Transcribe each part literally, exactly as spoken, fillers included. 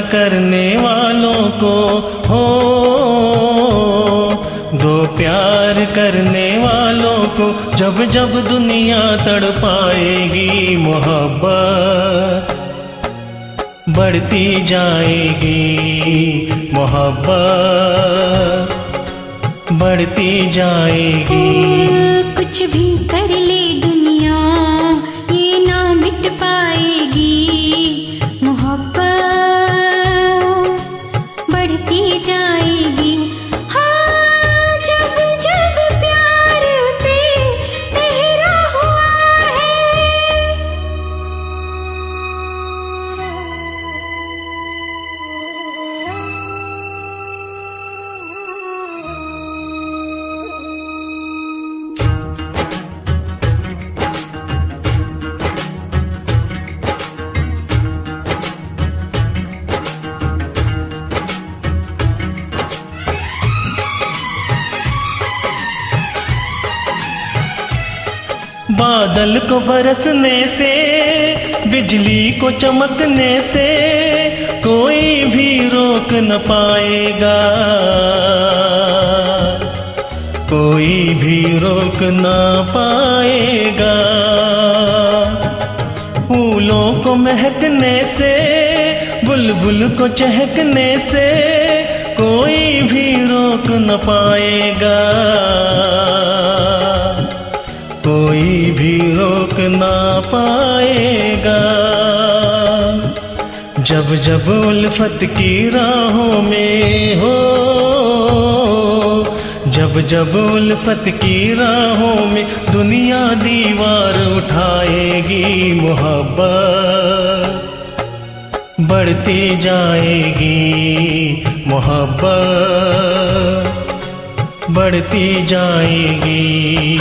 करने वालों को हो, दो प्यार करने वालों को जब जब दुनिया तड़पाएगी, मोहब्बत बढ़ती जाएगी, मोहब्बत बढ़ती जाएगी। कुछ भी कर ले दुनिया ये ना मिट पाएगी, मोहब्बत बढ़ती जाएगी। हाँ, जब जब प्यार पे पहरा हुआ है, बादल को बरसने से, बिजली को चमकने से कोई भी रोक न पाएगा, कोई भी रोक न पाएगा। फूलों को महकने से, बुलबुल को चहकने से कोई भी रोक न पाएगा, कोई भी रोक ना पाएगा। जब जब उल्फत की राहों में हो, जब जब उल्फत की राहों में दुनिया दीवार उठाएगी, मोहब्बत बढ़ती जाएगी, मोहब्बत बढ़ती जाएगी।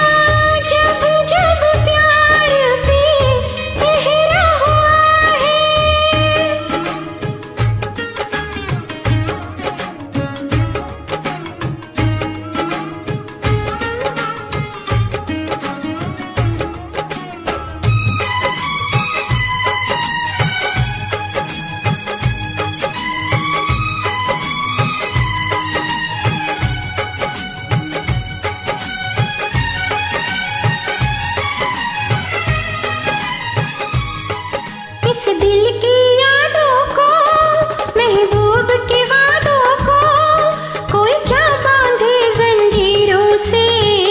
दिल की यादों को, महबूब के वादों को कोई क्या बांधे जंजीरों से,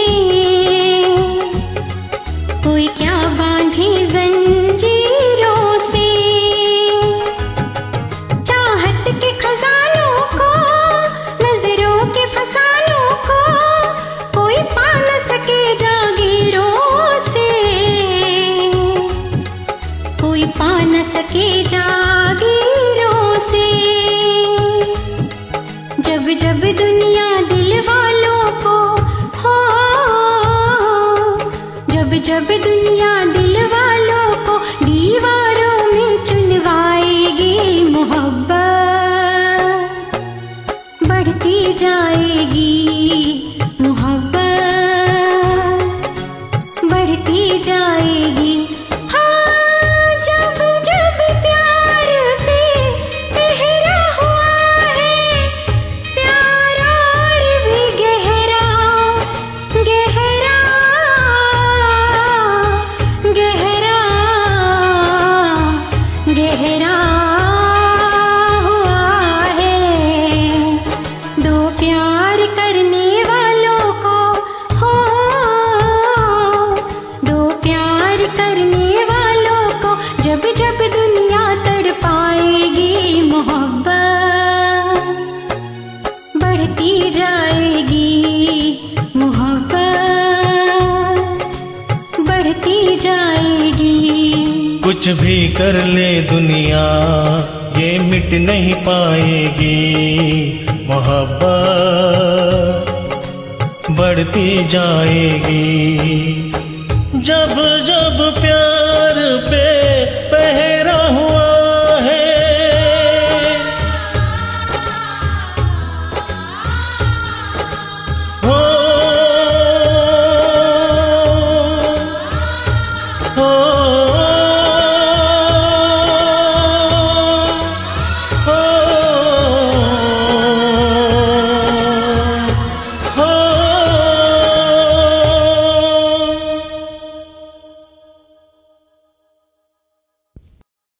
कोई क्या बांधे जंजीरों से। चाहत के खजानों को, नजरों के फसानों को कोई पा न सके जागीरों से, कोई पा न सके जागीरों से। जब जब दुनिया दिल वालों को हो, जब जब दुनिया दिल वालों को दीवारों में चुनवाएगी, मोहब्बत बढ़ती जाएगी, मोहब्बत बढ़ती जाएगी। गहरा हुआ है, दो प्यार करने वालों को हो, दो प्यार करने वालों को जब जब दुनिया तड़पाएगी, मोहब्बत बढ़ती जाएगी, मोहब्बत बढ़ती जाएगी। कुछ भी कर ले दुनिया ये मिट नहीं पाएगी, मोहब्बत बढ़ती जाएगी। जब जब प्यार पे